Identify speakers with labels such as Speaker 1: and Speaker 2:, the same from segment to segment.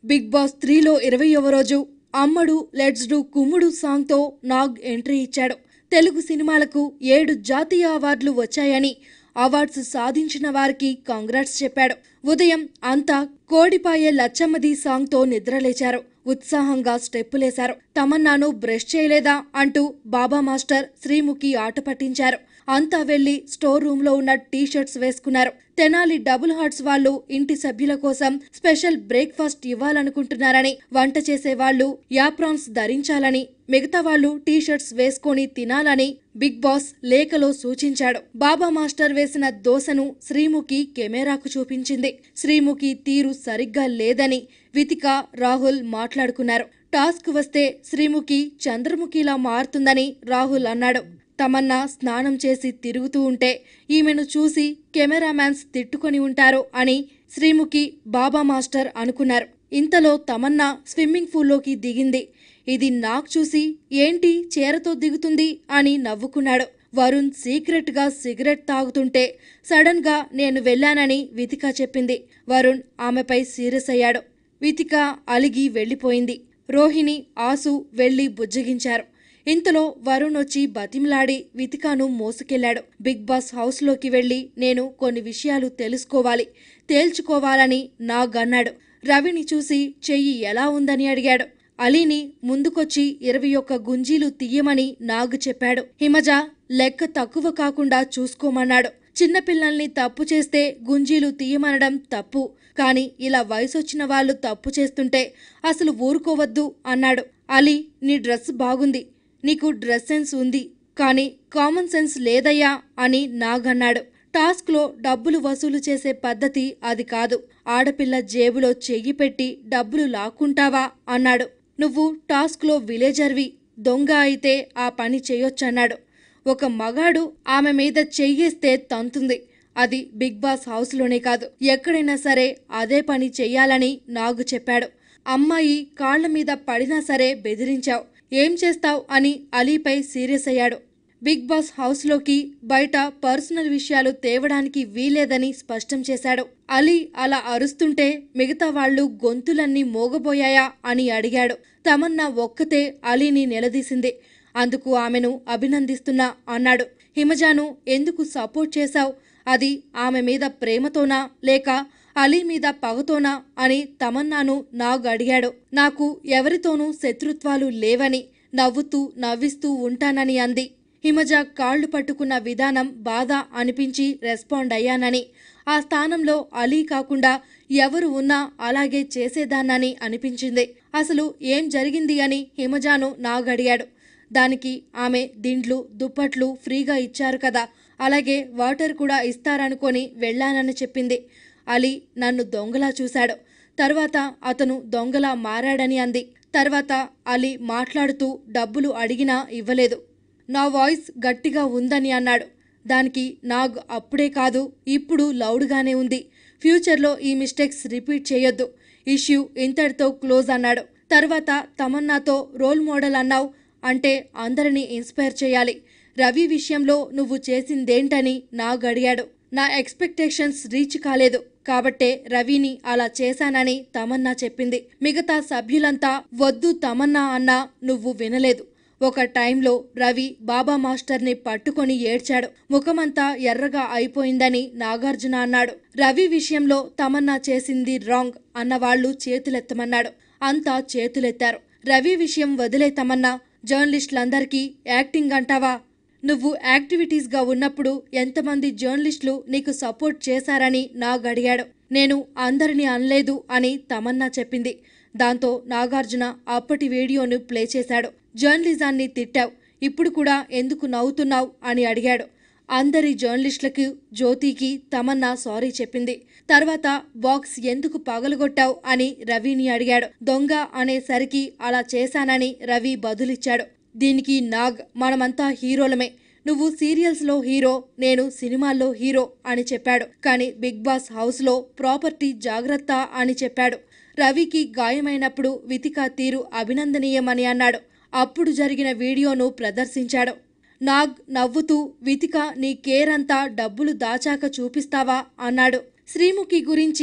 Speaker 1: Big boss 3లో 20వ రోజు అమ్మడు లెట్స్ డూ కుమ్ముడు సాంగ్తో నాగ్ ఎంట్రీ ఇచ్చాడు. తెలుగు సినిమాలకు 7 జాతీయ అవార్డులు వచ్చాయని, అవార్డ్స్ సాధించిన వారికి కాంగ్రాట్స్ చెప్పాడు. ఉదయం అంతా కోడిపాయే లచ్చమ్మది సాంగ్తో నిద్రలేచారు. ఉత్సాహంగా స్టెప్పులేశారు. తమన్నాను బ్రష్ చేయలేదా అంటూ బాబా మాస్టర్ శ్రీముఖి ఆట పట్టించారు. అంతా వెళ్లి స్టోర్ రూమ్ లో ఉన్న టీ-షర్ట్స్ వేసుకున్నారు. తెనాలి డబుల్ హార్ట్స్ వాళ్ళు ఇంటి సభ్యుల కోసం స్పెషల్ బ్రేక్ఫాస్ట్ ఇవ్వాలనుకుంటున్నారని, వంట చేసే వాళ్ళు యాప్రాన్స్ ధరించాలని, మిగతా వాళ్ళు టీ-షర్ట్స్ వేసుకొని తినాలని బిగ్ బాస్ లేఖలో సూచించాడు. బాబా మాస్టర్ వేసిన దోశను శ్రీముఖి కెమెరాకు చూపించింది. శ్రీముఖి తీరు సరిగ్గా లేదని వితిక, రాహుల్ మాట్లాడుకున్నారు. టాస్క్ వస్తే శ్రీముఖి చంద్రముఖిలా మారుతుందని రాహుల్ అన్నాడు. తమన్నా స్నానం చేసి తిరుగుతూ ఉంటే ఈమెను చూసి కెమెరామ్యాన్స్ తిట్టుకొని ఉంటారు అని శ్రీముఖి, బాబా మాస్టర్ అనుకున్నారు. ఇంతలో తమన్నా స్విమ్మింగ్ పూల్లోకి దిగింది. ఇది నాకు చూసి ఏంటి చీరతో దిగుతుంది అని నవ్వుకున్నాడు. వరుణ్ సీక్రెట్ గా సిగరెట్ తాగుతుంటే సడన్ గా నేను వెళ్ళానని వితిక చెప్పింది. వరుణ్ ఆమెపై సీరియస్ అయ్యాడు. వితిక అలిగి వెళ్లిపోయింది. రోహిణి, ఆసు వెళ్లి బుజ్జగించారు. ఇంతలో వరుణ్ వచ్చి బతిమలాడి వితికాను మోసుకెళ్లాడు. బిగ్ బాస్ హౌస్ లోకి వెళ్లి నేను కొన్ని విషయాలు తెలుసుకోవాలి, తేల్చుకోవాలని నాగ్ అన్నాడు. రవిని చూసి చెయ్యి ఎలా ఉందని అడిగాడు. అలీని ముందుకొచ్చి 21 గుంజీలు తీయమని నాగ్ చెప్పాడు. హిమజ లెక్క తక్కువ కాకుండా చూసుకోమన్నాడు. చిన్నపిల్లల్ని తప్పు చేస్తే గుంజీలు తీయమనడం తప్పు, కాని ఇలా వయసొచ్చిన వాళ్ళు తప్పు చేస్తుంటే అసలు ఊరుకోవద్దు అన్నాడు. అలీ, నీ డ్రెస్ బాగుంది, నీకు డ్రెస్ సెన్స్ ఉంది, కానీ కామన్ సెన్స్ లేదయ్యా అని నాగ్ అన్నాడు. టాస్క్లో డబ్బులు వసూలు చేసే పద్ధతి అది కాదు. ఆడపిల్ల జేబులో చెయ్యి పెట్టి డబ్బులు లాక్కుంటావా అన్నాడు. నువ్వు టాస్క్లో విలేజర్వి, దొంగ అయితే ఆ పని చేయొచ్చన్నాడు. ఒక మగాడు ఆమె మీద చెయ్యేస్తే తంతుంది. అది బిగ్ బాస్ హౌస్లోనే కాదు, ఎక్కడైనా సరే అదే పని చెయ్యాలని నాగు చెప్పాడు. అమ్మాయి కాళ్ల మీద పడినా సరే బెదిరించావు, ఏం చేస్తావ్ అని అలీపై సీరియస్ అయ్యాడు. బిగ్ బాస్ హౌస్లోకి బయట పర్సనల్ విషయాలు తేవడానికి వీలేదని స్పష్టం చేశాడు. అలీ అలా అరుస్తుంటే మిగతా వాళ్లు గొంతులన్నీ మోగబోయాయా అని అడిగాడు. తమన్నా ఒక్కతే అలీని నిలదీసింది. అందుకు ఆమెను అభినందిస్తున్నా అన్నాడు. హిమజాను ఎందుకు సపోర్ట్ చేశావ్? అది ఆమె మీద ప్రేమతోనా లేక అలీ మీద పగతోనా అని తమన్నాను నాగ్ అడిగాడు. నాకు ఎవరితోనూ శత్రుత్వాలు లేవని, నవ్వుతూ నవ్విస్తూ ఉంటానని అంది. హిమజ కాళ్లు పట్టుకున్న విధానం బాధ అనిపించి రెస్పాండ్ అయ్యానని, ఆ స్థానంలో అలీ కాకుండా ఎవరు ఉన్నా అలాగే చేసేదాన్నని అనిపించింది. అసలు ఏం జరిగింది అని హిమజాను నాగ్ అడిగాడు. దానికి ఆమె దిండ్లు, దుప్పట్లు ఫ్రీగా ఇచ్చారు కదా, అలాగే వాటర్ కూడా ఇస్తారనుకొని వెళ్లానని చెప్పింది. అలీ నన్ను దొంగలా చూశాడు, తర్వాత అతను దొంగలా మారాడని అంది. తర్వాత అలీ మాట్లాడుతూ డబ్బులు అడిగినా ఇవ్వలేదు, నా వాయిస్ గట్టిగా ఉందని అన్నాడు. దానికి నాగ్ అప్పుడే కాదు ఇప్పుడు లౌడ్గానే ఉంది, ఫ్యూచర్లో ఈ మిస్టేక్స్ రిపీట్ చేయొద్దు, ఇష్యూ ఇంతటితో క్లోజ్ అన్నాడు. తర్వాత తమన్నాతో రోల్ మోడల్ అన్నావు అంటే అందరినీ ఇన్స్పైర్ చేయాలి, రవి విషయంలో నువ్వు చేసిందేంటని నాగ్ అడిగాడు. నా ఎక్స్పెక్టేషన్స్ రీచ్ కాలేదు కాబట్టే రవిని అలా చేశానని తమన్నా చెప్పింది. మిగతా సభ్యులంతా వద్దు తమన్నా అన్నా నువ్వు వినలేదు. ఒక టైంలో రవి బాబా మాస్టర్ని పట్టుకొని ఏడ్చాడు. ముఖమంతా ఎర్రగా అయిపోయిందని నాగార్జున అన్నాడు. రవి విషయంలో తమన్నా చేసింది రాంగ్ అన్నవాళ్లు చేతులెత్తమన్నాడు. అంతా చేతులెత్తారు. రవి విషయం వదిలే తమన్నా, జర్నలిస్టులందరికీ యాక్టింగ్ అంటావా? నువ్వు యాక్టివిటీస్గా ఉన్నప్పుడు ఎంతమంది జర్నలిస్టులు నీకు సపోర్ట్ చేశారని నాగ్ అడిగాడు. నేను అందరినీ అనలేదు అని తమన్నా చెప్పింది. దాంతో నాగార్జున అప్పటి వీడియోను ప్లే చేశాడు. జర్నలిజాన్ని తిట్టావు, ఇప్పుడు కూడా ఎందుకు నవ్వుతున్నావు అని అడిగాడు. అందరి జర్నలిస్టులకు, జ్యోతికి తమన్నా సారీ చెప్పింది. తర్వాత బాక్స్ ఎందుకు పగలగొట్టావు అని రవిని అడిగాడు. దొంగ అనేసరికి అలా చేశానని రవి బదులిచ్చాడు. దీనికి నాగ్ మనమంతా హీరోలమే, నువ్వు సీరియల్స్లో హీరో, నేను సినిమాల్లో హీరో అని చెప్పాడు. కానీ బిగ్ బాస్ హౌస్లో ప్రాపర్టీ జాగ్రత్త అని చెప్పాడు. రవికి గాయమైనప్పుడు వితిక తీరు అభినందనీయమని అన్నాడు. అప్పుడు జరిగిన వీడియోను ప్రదర్శించాడు. నాగ్ నవ్వుతూ వితిక నీ కేర్ అంతా డబ్బులు దాచాక చూపిస్తావా అన్నాడు. శ్రీముఖి గురించి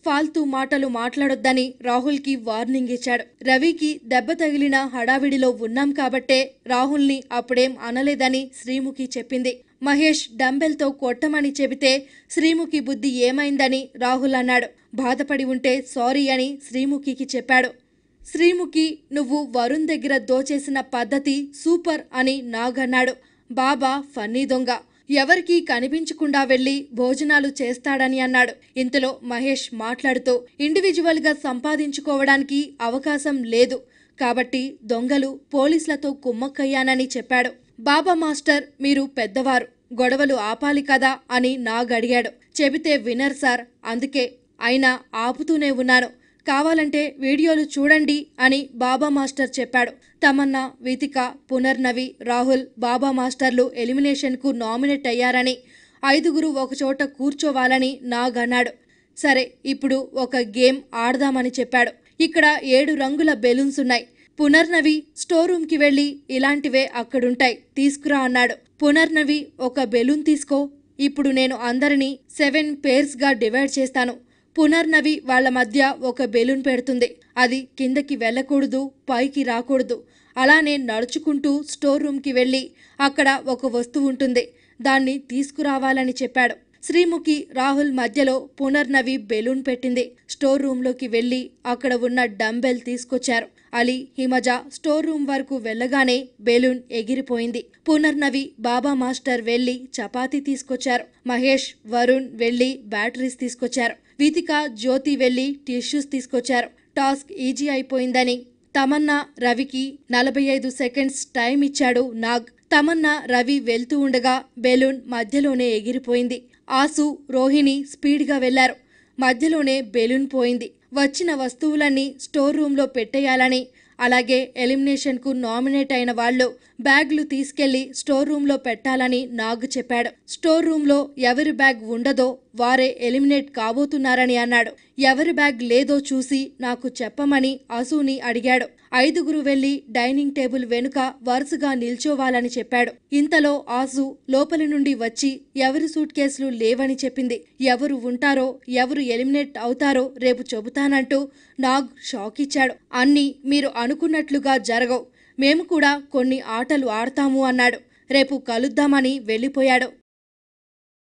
Speaker 1: ఫాల్తూ మాటలు మాట్లాడొద్దని రాహుల్కి వార్నింగ్ ఇచ్చాడు. రవికి దెబ్బ తగిలిన హడావిడిలో ఉన్నాం కాబట్టే రాహుల్ని అప్పుడేం అనలేదని శ్రీముఖి చెప్పింది. మహేష్ డంబెల్తో కొట్టమని చెబితే శ్రీముఖి బుద్ధి ఏమైందని రాహుల్ అన్నాడు. బాధపడి ఉంటే సారీ అని శ్రీముఖికి చెప్పాడు. శ్రీముఖి నువ్వు వరుణ్ దగ్గర దోచేసిన పద్ధతి సూపర్ అని నాగన్నాడు. బాబా ఫన్నీ దొంగ, ఎవరికీ కనిపించకుండా వెళ్లి భోజనాలు చేస్తాడని అన్నాడు. ఇంతలో మహేష్ మాట్లాడుతూ ఇండివిజువల్గా సంపాదించుకోవడానికి అవకాశం లేదు కాబట్టి దొంగలు పోలీసులతో కుమ్మక్కయ్యానని చెప్పాడు. బాబా మాస్టర్ మీరు పెద్దవారు, గొడవలు ఆపాలి కదా అని నాగ్ అడిగాడు. చెబితే వినర్ సార్, అందుకే అయినా ఆపుతూనే ఉన్నాను, కావాలంటే వీడియోలు చూడండి అని బాబా మాస్టర్ చెప్పాడు. తమన్నా, వితిక, పునర్నవి, రాహుల్, బాబా మాస్టర్లు ఎలిమినేషన్కు నామినేట్ అయ్యారని 5 ఒకచోట కూర్చోవాలని నాగ్ అన్నాడు. సరే ఇప్పుడు ఒక గేమ్ ఆడదామని చెప్పాడు. ఇక్కడ 7 రంగుల బెలూన్స్ ఉన్నాయి. పునర్నవి స్టోర్ రూమ్కి వెళ్ళి ఇలాంటివే అక్కడుంటాయి తీసుకురా అన్నాడు. పునర్నవి ఒక బెలూన్ తీసుకో, ఇప్పుడు నేను అందరినీ 7 పేర్స్గా డివైడ్ చేస్తాను. పునర్నవి వాళ్ల మధ్య ఒక బెలూన్ పెడుతుంది. అది కిందకి వెళ్ళకూడదు, పైకి రాకూడదు. అలానే నడుచుకుంటూ స్టోర్ రూమ్కి వెళ్ళి అక్కడ ఒక వస్తువు ఉంటుంది, దాన్ని తీసుకురావాలని చెప్పాడు. శ్రీముఖి రాహుల్ మధ్యలో పునర్నవి బెలూన్ పెట్టింది. స్టోర్ రూమ్లోకి వెళ్ళి అక్కడ ఉన్న డంబెల్ తీసుకొచ్చారు. అలీ, హిమజ స్టోర్ రూమ్ వరకు వెళ్ళగానే బెలూన్ ఎగిరిపోయింది. పునర్నవి, బాబా మాస్టర్ వెళ్లి చపాతీ తీసుకొచ్చారు. మహేష్, వరుణ్ వెళ్లి బ్యాటరీస్ తీసుకొచ్చారు. వితిక, జ్యోతి వెళ్లి టిష్యూస్ తీసుకొచ్చారు. టాస్క్ ఈజీ అయిపోయిందని తమన్నా, రవికి 45 సెకండ్స్ టైం ఇచ్చాడు నాగ్. తమన్నా, రవి వెళ్తూ ఉండగా బెలూన్ మధ్యలోనే ఎగిరిపోయింది. ఆసు, రోహిణి స్పీడ్గా వెళ్లారు. మధ్యలోనే బెలూన్ పోయింది. వచ్చిన వస్తువులన్నీ స్టోర్ రూమ్లో పెట్టేయాలని, అలాగే ఎలిమినేషన్కు నామినేట్ అయిన వాళ్ళు బ్యాగ్లు తీసుకెళ్లి స్టోర్ రూమ్లో పెట్టాలని నాగ్ చెప్పాడు. స్టోర్ రూమ్లో ఎవరి బ్యాగ్ ఉండదో వారే ఎలిమినేట్ కాబోతున్నారని అన్నాడు. ఎవరి బ్యాగ్ లేదో చూసి నాకు చెప్పమని అసుని అడిగాడు. 5 వెళ్లి డైనింగ్ టేబుల్ వెనుక వరుసగా నిల్చోవాలని చెప్పాడు. ఇంతలో ఆసు లోపలి నుండి వచ్చి ఎవరి సూట్ కేసులు లేవని చెప్పింది. ఎవరు ఉంటారో, ఎవరు ఎలిమినేట్ అవుతారో రేపు చెబుతానంటూ నాగ్ షాక్ ఇచ్చాడు. అన్నీ మీరు అనుకున్నట్లుగా జరగవు, మేము కూడా కొన్ని ఆటలు ఆడతాము అన్నాడు. రేపు కలుద్దామని వెళ్ళిపోయాడు.